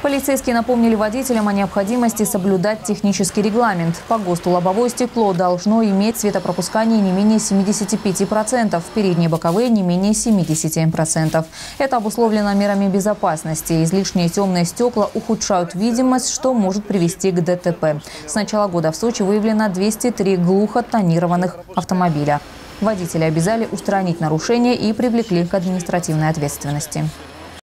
Полицейские напомнили водителям о необходимости соблюдать технический регламент. По ГОСТу лобовое стекло должно иметь цветопропускание не менее 75%, передние и боковые не менее 70%. Это обусловлено мерами безопасности. Излишние темные стекла ухудшают видимость, что может привести к ДТП. С начала года в Сочи выявлено 203 глухо тонированных автомобиля. Водители обязали устранить нарушения и привлекли к административной ответственности.